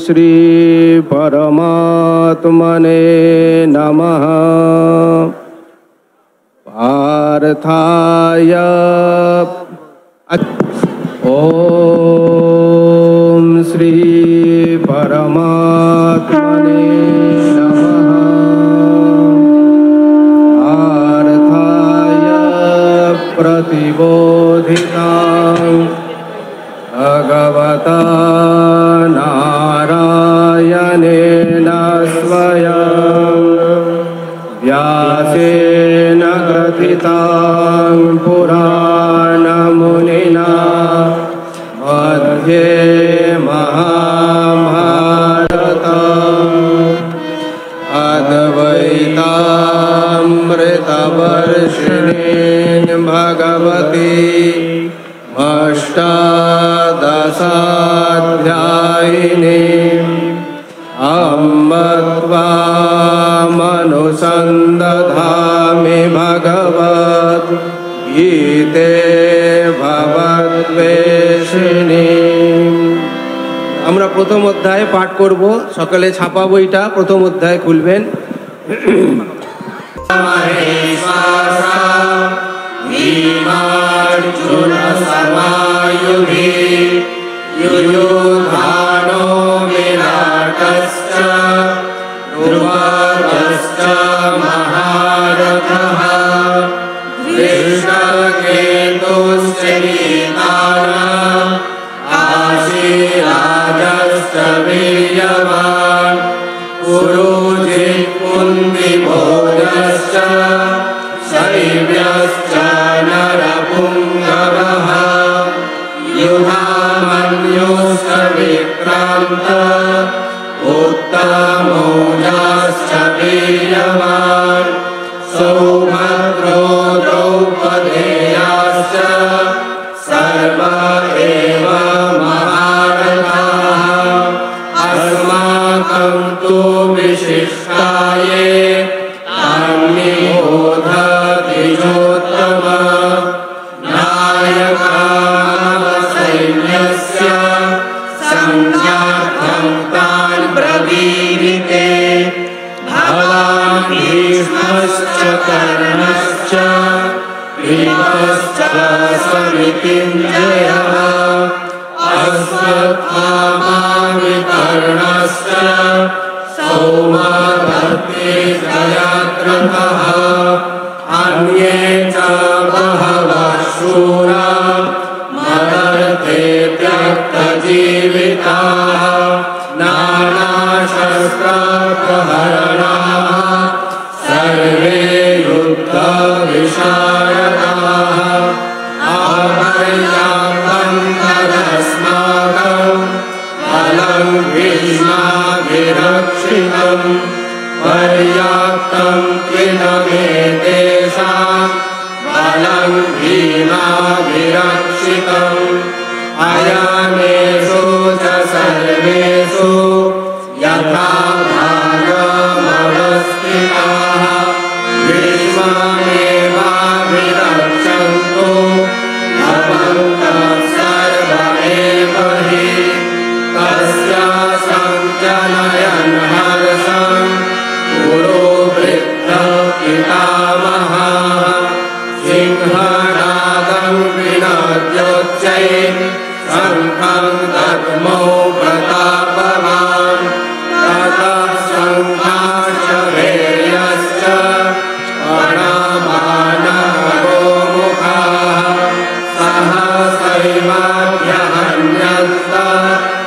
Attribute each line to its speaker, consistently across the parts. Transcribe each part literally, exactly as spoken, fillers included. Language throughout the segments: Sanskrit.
Speaker 1: श्री परमात्मने नमः। पार्थाय ओम श्री परमात्मने नमः। पार्थाय प्रतिबोधितां भगवता नारायणेन स्वयं व्यासेन ग्रथितां पुराणमुनिना मध्ये महाभारतम् अद्वैतामृतवर्षिणीं भगवती अष्टादशाध्यायिनीम् अम्ब त्वामनुसन्दधामि भगवद् गीते भवद्वेषिणी। আমরা প্রথম অধ্যায় পাঠ করব। সকালে ছাপা বইটা প্রথম অধ্যায় খুলবেন।
Speaker 2: शैव्यश्च नरपुङ्गवः युधामन्योश्च विक्रान्त उत्तमौजाश्च वीर्यवान् सौभद्रो द्रौपदेयाश्च सर्व एव महारथाः अस्माकं तु विशिष्टाये तान्निबोधतिजोत्तम नायकासैन्यस्य संज्ञार्थं तान् ब्रवीमिते भवान् भीष्मश्च कर्णश्च भीमश्च समितिञ्जयः अश्वत्थामा विकर्णश्च सौमदत्तिर्जयद्रथः अन्ये च बहवः शूरा मदर्थे त्यक्तजीविताः नानाशस्त्रप्रहरणाः सर्वे युद्धविशारदाः अपर्याप्तं तदस्माकं बलं भीष्माभिरक्षितं पर्याप्तं किल मे तेषां बलं भीमाभिरक्षितम् अयनेषु च सर्वेषु यथा भागमवस्थिताः भीष्ममेवाभिरक्षन्तु भवन्तः सर्व एव हि तस्य सञ्जनयन् हर्षं पुरोवृद्धः पितामहः सिंहनादं विनद्योच्चैः शङ्खं दद्मौ प्रतापवान् ततः शङ्खाश्च भैर्यश्च प्रणमानः गोमुखाः सहसैवाभ्यहन्यन्तः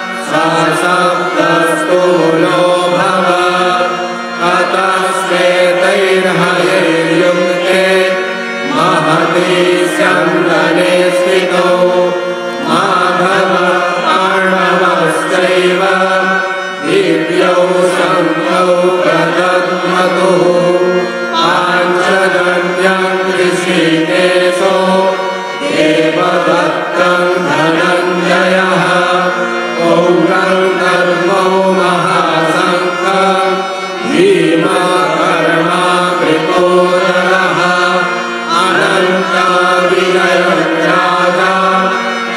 Speaker 2: सशब्दस्तूलो भवत् ततः श्वेतैर्हयैर्युक्ते महति स्यन्दने स्थितो माधवः पाण्डवश्चैव दिव्यौ शङ्खौ प्रदद्मतुः पाञ्चजन्यं ऋषिकेशो देवदत्तं धनञ्जयः पौत्रं धर्मो महाशङ्खं भीमकर्मा कृपोदरः अनन्तविजयं राजा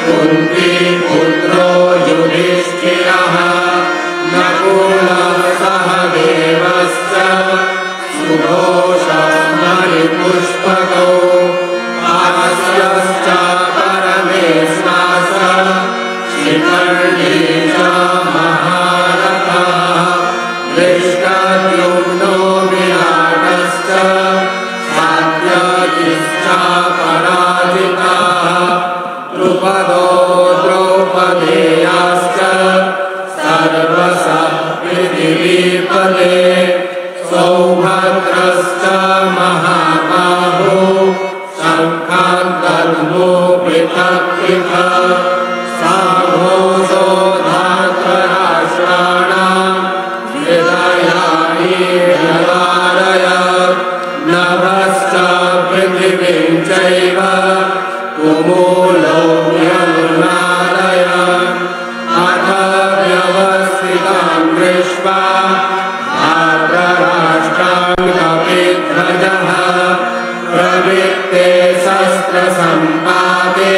Speaker 2: सौभद्रश्च महाबाहो शङ्खान् दद्मो पृथक् पृथक् साघोषो धार्तराष्ट्राणां हृदयानि व्यवारयत् नभश्च पृथिवीं चैव तुमूलो व्यनुनादयन् अथ व्यवस्थितां दृष्ट्वा धार्तराष्ट्रान् कपिध्वजः प्रवृत्ते शस्त्रसम्पाते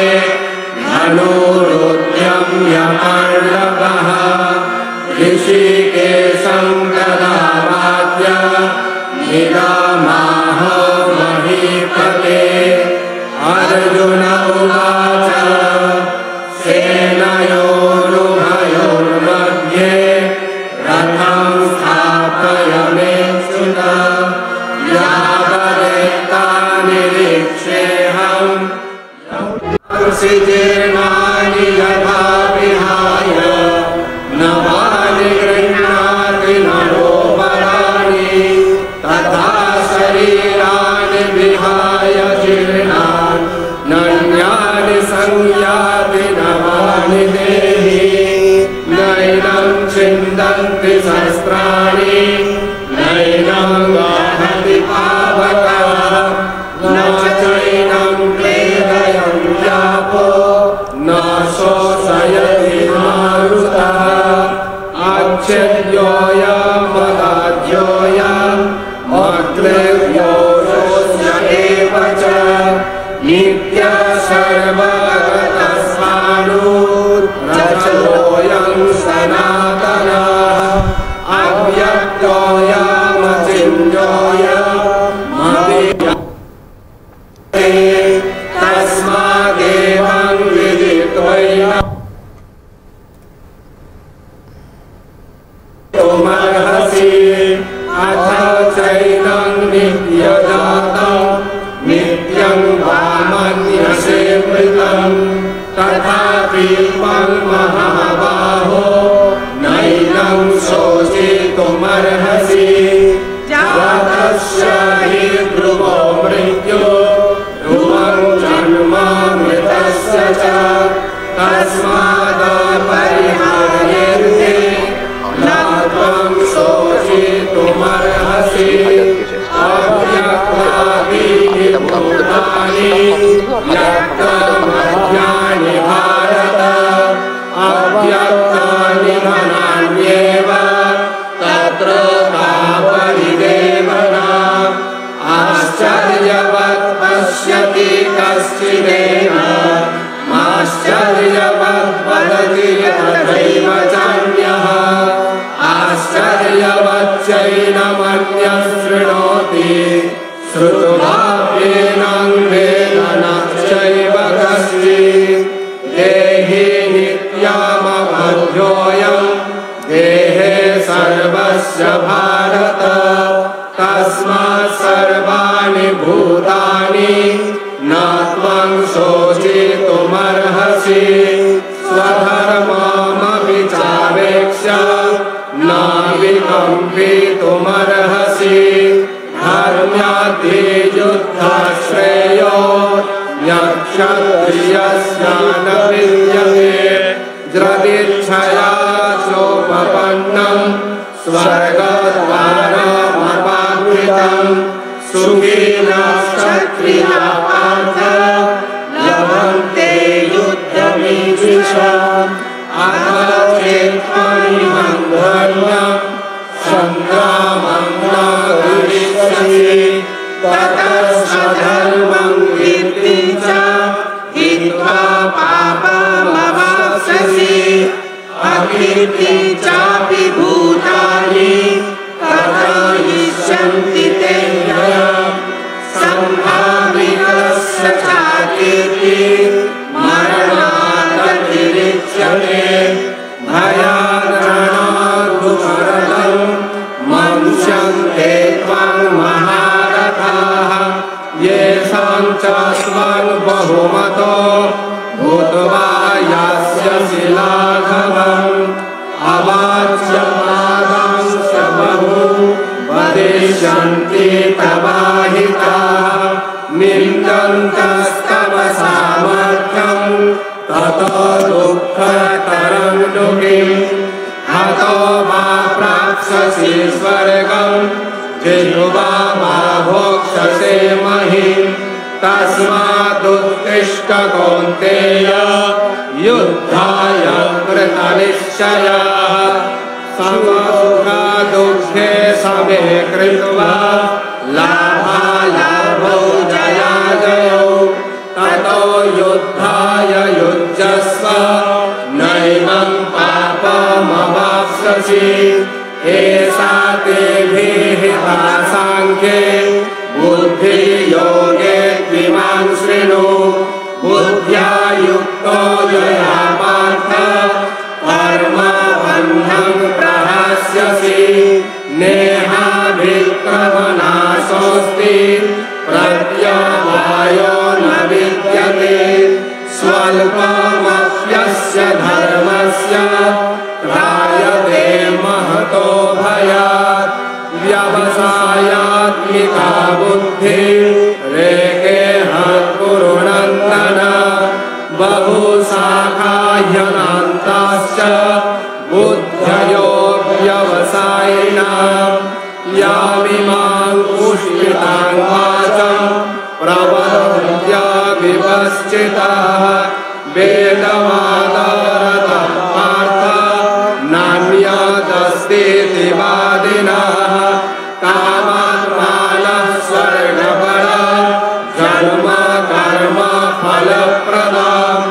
Speaker 2: धनुरुद्यम्य पर्णवः ऋषिकेशं तदावाद्य निदामाह महीपते अर्जुन उवाच सेनयोरुभयोर्मध्ये रथं स्थापयाम्यच्युत यावदेतान्निरीक्षेऽहम् सिजेनानि यथा विहाय नवानि गृह्णाति नरोपराणि तथा शरीराणि विहाय जीर्णानि नन्यानि संयाति नवानि देहि नैनं छिन्दन्ति शस्त्राणि नैनं वहति पावकः न चैनं क्लेदयं व्यापो न शोषयति मारुतः अच्छेद्योऽयमदाज्योऽयम् अक्लेद्योऽस्य एव च नित्यः सर्वगतस्वानुरचलोऽयं सनातनः अव्यक्तोऽयमचिन्त्योऽयमव्यक्ते तस्मादेवं विदित्वैनं तुमर्हसि अथ चैनं नित्यजातं नित्यं वा मन्यसे मृतं तथापि त्वं महाबाहो नैनं शोचितुमर्हसि जातस्य हि ध्रुवो मृत्युः ध्रुवं जन्म मृतस्य च तस्मादपरिहार्येऽर्थे न त्वं शोचितुमर्हसि अव्यक्तादीनि भूतानि व्यक्तमध्यानि भारत अव्यक्तानि धनान्येव तत्र का परिदेवना आश्चर्यवत् पश्यति कश्चिदेन आश्चर्यवत् वदति तथैव चान्यः आश्चर्यवच्चैनमन्यः शृणोति श्रुत्वाप्येनं वेद न चैव कश्चित् देहि नित्यमवध्योऽयं देहे सर्वस्य भारत तस्मात् सर्वाणि भूतानि न त्वं शोचितुमर्हसि स्वधर्ममपि चावेक्ष्य न विकम्पितुमर्हसि धर्म्याधियुद्धश्रेयो क्षत्रियस्य न विद्यते यदिच्छया चोपपन्नं स्वर्गद्वारमपावृतं सुखिनश्चक्रिया पार्थ लभन्ते युद्धमीदृशम् अथेत्त्वमिमं धर्म्यं सङ्ग्रामं न करिष्यसि ततः स्वधर्मं कीर्तिं च हित्वा पापमवाप्स्यसि अकीर्तिं चापि भूतानि कथयिष्यन्ति ते व्ययम् सम्भावितस्य चाकीर्तिः मरणादतिरिच्यते भयाद् मनुष्यन्ते त्वं महारथाः येषां च स्वं बहुमतो भूत्वा यास्यसि लाघवम् अवाच्यमादांश्च बहु वदिष्यन्ति पश्यन्ति तवाहिताः निन्दन्तस्तव सामर्थ्यम् ततो दुःखतरं लोके हतो वा प्राप्स्यसि स्वर्गम् जिह्वा वा भोक्ष्यसे महीम् तस्मादुत्तिष्ठ कौन्तेय युद्धाय कृतनिश्चयः समसुखदुःखे समे कृत्वा लाभालाभौ जयाजयौ ततो युद्धाय युज्यस्व नैवं पापमवाप्स्यसि एषा ते विहिता साङ्ख्ये बुद्धियोगे द्विमान् शृणु बुद्ध्या युक्तो यया पार्थ कर्मबन्धं प्रहास्यसि नेहाभिक्रमनाशोऽस्ति प्रत्यवायो न विद्यते स्वल्पमप्यस्य धर्मस्य त्रायते महतो भयात् व्यवसायात्मिका बुद्धिः रेकेह कुरु नन्दन बहुशाखाह्यनान्ताश्च बुद्धयो व्यवसायिनां यामिमां पुष्पितां वाचं प्रवदन्त्य विपश्चिताः वेदवादरतः पार्थ नान्यदस्तीति वादिनः कामात्मानः स्वर्गपर जन्म कर्म फलप्रदाम्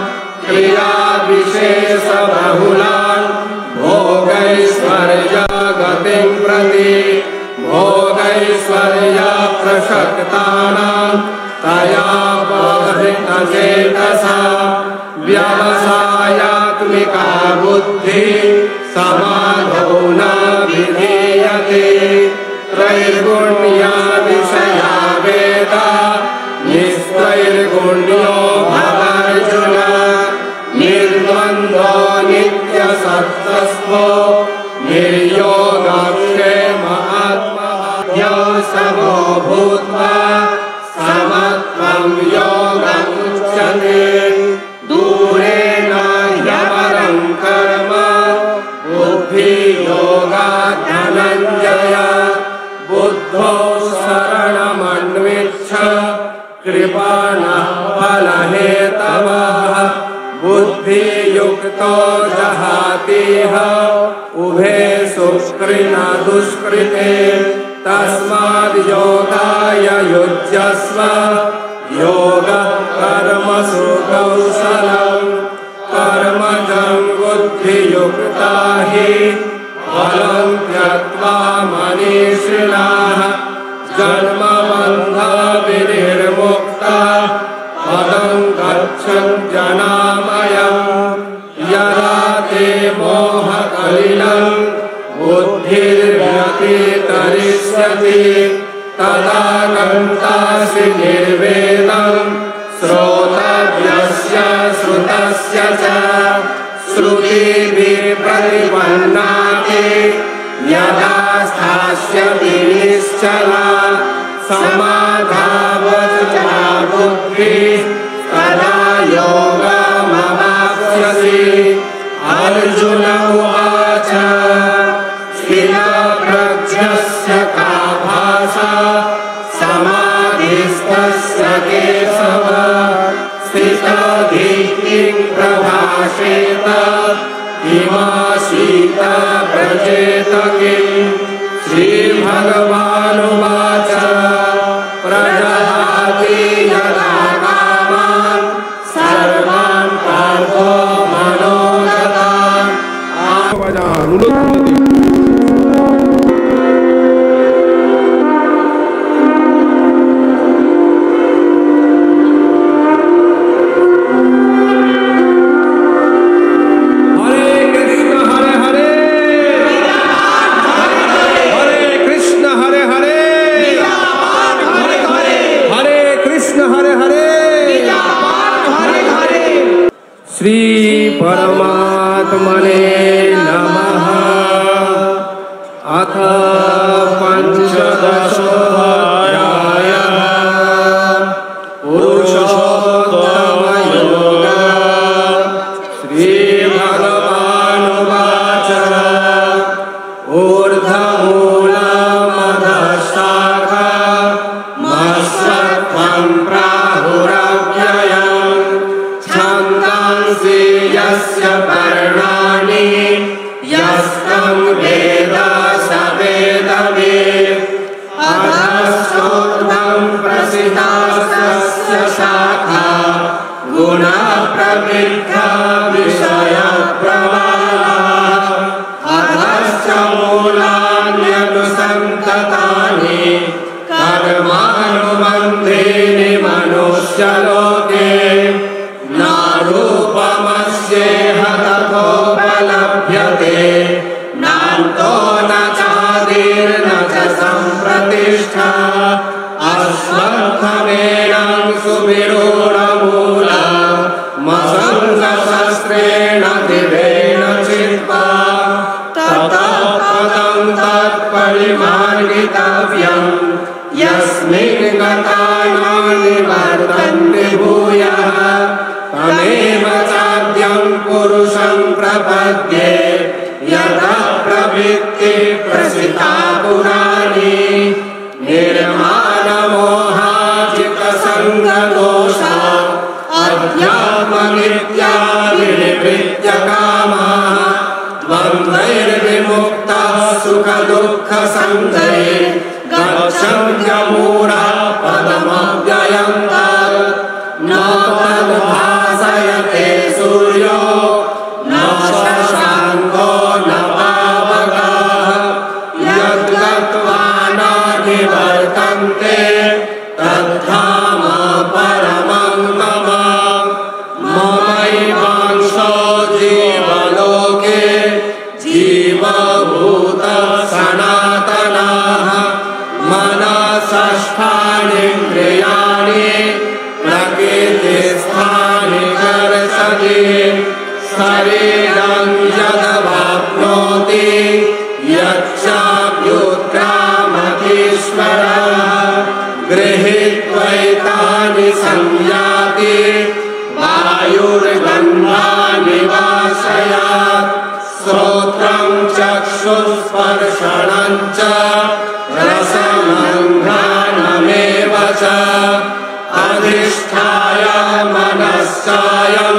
Speaker 2: क्रियाविशेषबहुलान् भोगैश्वर्य गतिं प्रति भोगैश्वर्य प्रसक्तानां तया बहिर्नचेतसा व्यवसायात्मिका बुद्धिः समाधौ न विधीयते त्रैर्गुण्या विषया वेद निस्त्रैर्गुण्यो भवार्जुन निर्द्वन्द्वो नित्यसत्त्वस्तो निर्योगक्षेमात्मः समो भूत्वा समत्वं योगमुच्यते दूरेण ह्यपरं कर्म बुद्धियोगात् धनञ्जय बुद्धो शरणमन्विच्छ कृपणः फलहेतवः बुद्धियुक्तो जहातीह उभे सुकृन दुष्कृते तस्माद् योगाय युज्यस्व योगः कर्मसु कौशलम् कर्मजं बुद्धियुक्ता हि फलं त्यक्त्वा मनीषिणः जन्मबन्धविनिर्मुक्ता पदं गच्छन्त्यनामयम् यदा ते मोहकलिलं बुद्धिर्व्यतितरिष्यति तदा गन्तासि निर्वेदं श्रोतव्यस्य श्रुतस्य च श्रुतिभिः प्रतिपन्नाति यदा स्थास्यति निश्चला समाधावचना बुद्धिः तदा योगमवाप्स्यसि अर्जुन उवाच स्थितप्रज्ञस्य का भाषा समाधिस्तस्य केशव स्थितधीः प्रभाषेत किमासीत व्रजेत किम् श्रीभगवानुवाच प्रजहाति यदा कामान् सर्वान् पार्थो मनोगतान् श्री परमात्मने नमः। अथ पंचदश अश्वत्थमेनं सुविरूढमूला मसङ्गशस्त्रेण दिवेन चित्वा ततः पदं तत्परिमार्गितव्यम् यस्मिन् गता न निवर्तन्ते भूयः तमेव चाद्यं पुरुषं प्रपद्ये यतः प्रवृत्ति प्रसिता पुराणी निर्माणमोहाजितसङ्गदोषा अध्यात्मनित्या विनिवृत्य कामाः द्वन्द्वैर्विमुक्तः सुखदुःखसञ्जये गच्छन्त्यमूढा पदमव्ययं तत् न तद्भासयते सूर्यो न शशाङ्को न पावकः यद्गत्वा न निवर्तन्ते तद्धाम परमं मम ममैवांशो जीवलोके जीवभूतः सनातनः मनसष्ठानीन्द्रियाणि प्रकृतिस्थानि कर्षति शरीरं यदवाप्नोति यच्चाप्युत्क्रामतीश्वरः गृहीत्वैतानि संयाति वायुर्गन्धानि वाशयात् श्रोत्रं चक्षुस्पर्शनं च रसमङ्घ्राणमेव च अधिष्ठाय मनश्चायं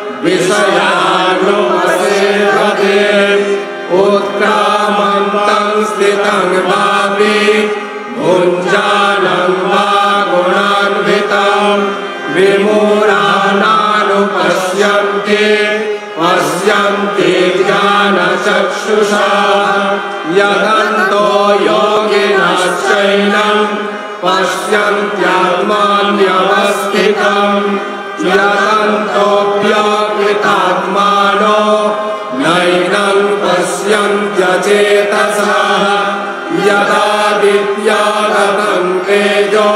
Speaker 2: विषयानुपसेवते उत्क्रामन्तं स्थितं वापि भुञ्जानं वा गुणान्वितं विमूढानानुपश्यन्ति पश्यन्ति ज्ञानचक्षुषा यदन्तो योगिनश्चैनं पश्यन्त्यात्मान्यवस्थितं यदन्तोऽप्यकृतात्मानो नैनं पश्यन्त्यचेतसः यदादित्यागतं तेजो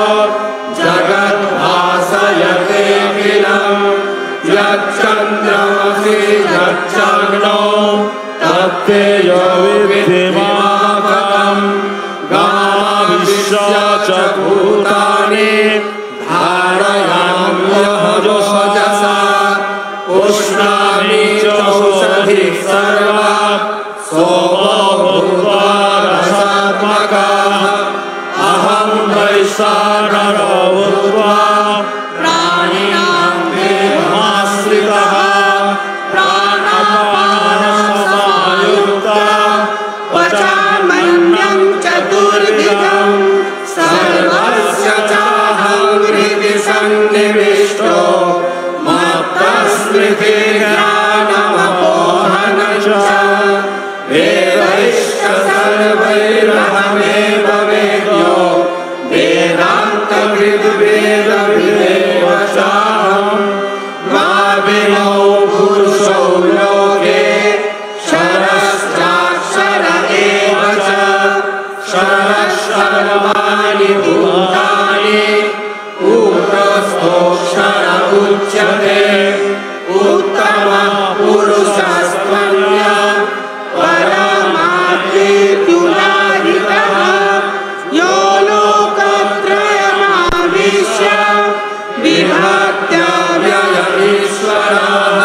Speaker 2: जगद्भासयतेऽखिलं यच्चन्द्रमसि यच्चग्नो तत्तेजो विद्धिमापकम् गामाविश्य च भूतानि धारयाम्यहजसा उष्णामि चौषधिः सर्वा सोमो भूत्वा रसात्मकः अहं वैश्वानरो भूत्वा प्राणिनां देहमाश्रितः प्राणापानसमायुक्तः पचाम्यन्नं चतुर्विधं सर्वस्य चाहं हृदि सन्निविष्टो मत्तस्मृतिज्ञानमपोहनं च वेदैश्च सर्वैरहमेव वेद्यो वेदान्तविद्वेदविदेव चाहं द्वाविमौ पुरुषौ लोके क्षरश्चाक्षर एव च क्षरः सर्वाणि भूतानि कूटस्थोऽक्षर उच्यते उत्तमः पुरुषस्त्वन्यः परमात्मेत्युदाहृतः यो लोकत्रयमाविश्य विभक्त्यव्ययमीश्वरः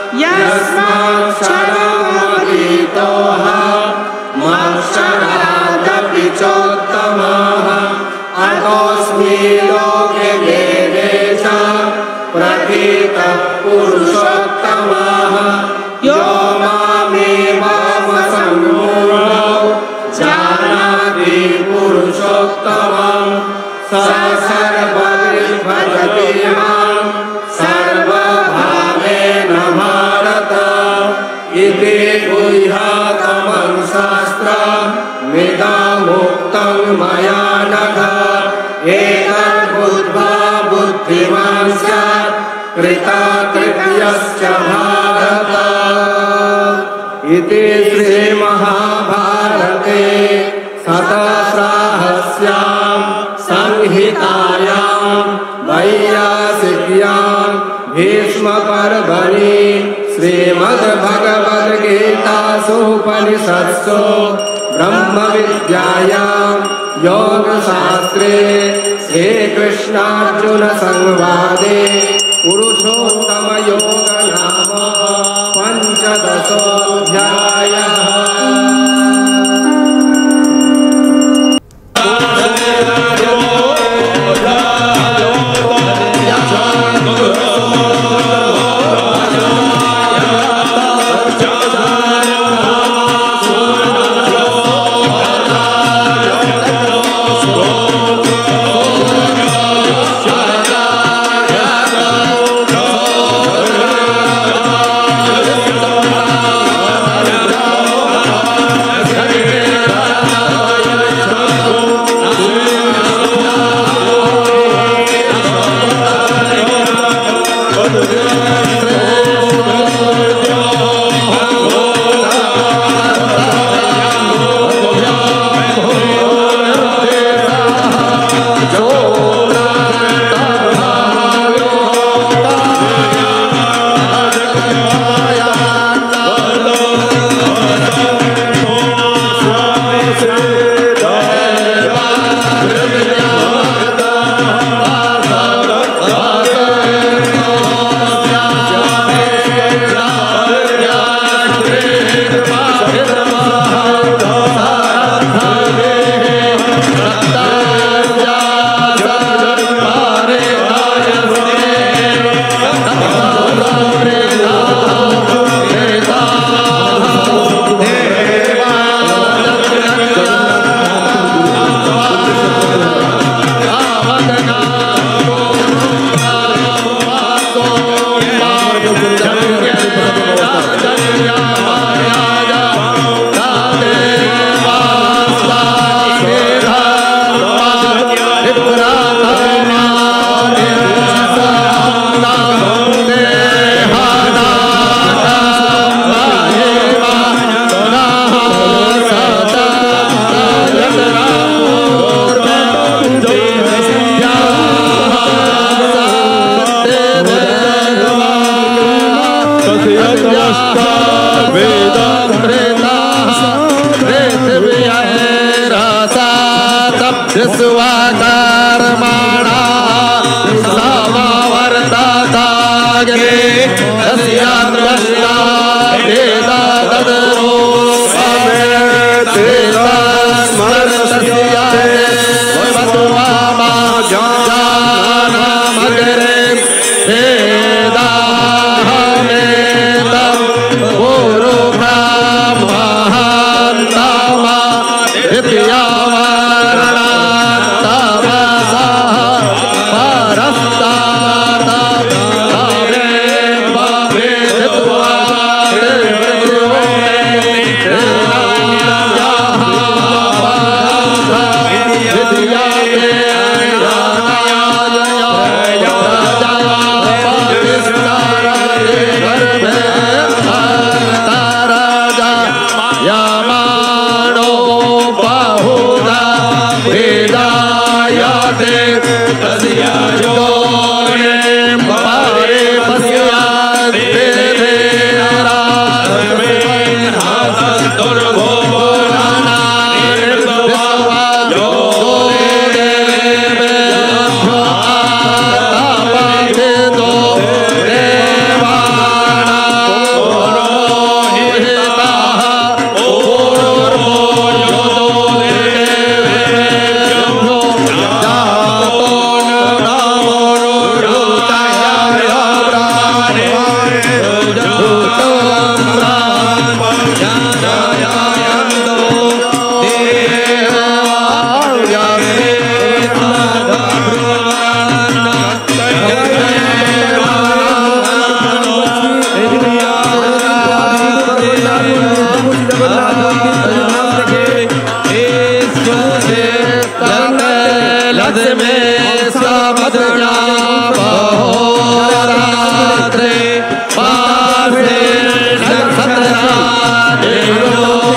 Speaker 2: यस्माक्षरमतीतोऽहं मत्क्षरादपि चोत्तमः अतोऽस्मि लोके वेदे च प्रथितः पुरुषोत्तमः यो मामेवावसम्मूढो जानाति पुरुषोत्तमं स सर्वविद्भजति मां सर्वभावेन भारत इति गुह्यतमं शास्त्रमिदमुक्तं मया नघ एतद्बुद्ध्वा बुद्धिमान् स्यात् कृतकृत्यश्च भारत इति श्रीमहाभारते शतसाहस्र्यां संहितायां वैयासिक्यां भीष्मपर्वणि श्रीमद्भगवद्गीतासूपनिषत्सु ब्रह्मविद्यायां योगशास्त्रे श्रीकृष्णार्जुनसंवादे पुरुषोत्तमयोगनाम पञ्चदशोऽध्यायः।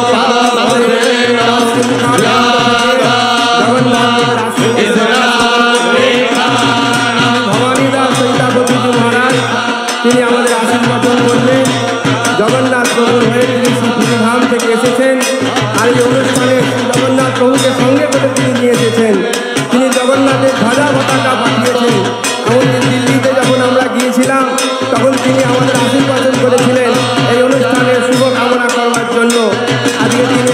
Speaker 2: Israel
Speaker 1: জগন্নাথের ধ্বজা পতাকা পাঠিয়েছেন। এমনকি দিল্লিতে যখন আমরা গিয়েছিলাম তখন তিনি আমাদের আশীর্বাদ করেছিলেন এই অনুষ্ঠানের শুভ কামনা করবার জন্য। আজকে তিনি